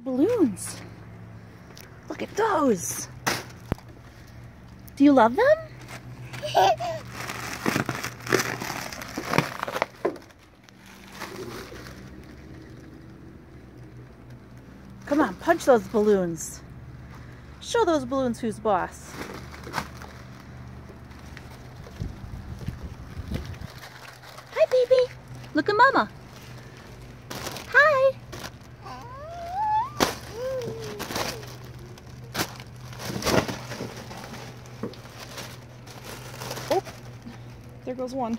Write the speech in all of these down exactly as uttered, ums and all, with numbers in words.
balloons. Look at those. Do you love them? Come on, punch those balloons. Show those balloons who's boss. Hi, baby. Look at Mama. Hi. Oh, there goes one.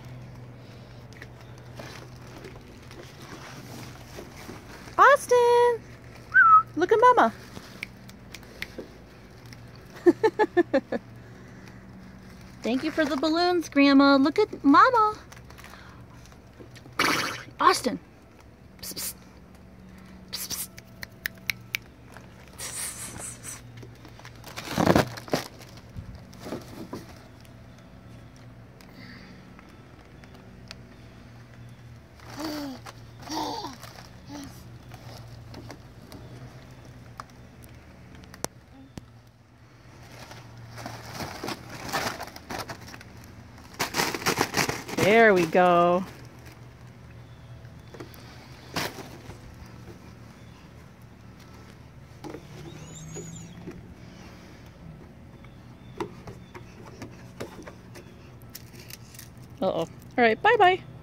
Austin, look at Mama. Thank you for the balloons, Grandma. Look at Mama. Austin. Psst, psst. Psst, psst. There we go. Uh-oh. All right, bye-bye.